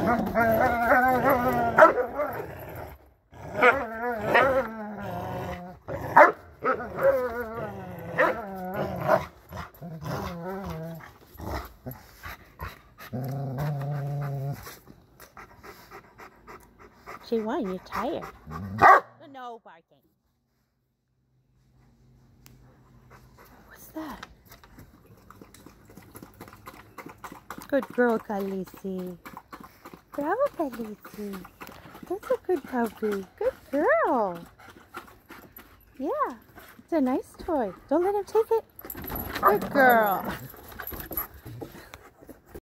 Siwan, you're tired. No barking. What's that? Good girl, Khaleesi. Bravo, Khaleesi. That's a good puppy. Good girl. Yeah, it's a nice toy. Don't let him take it. Good girl.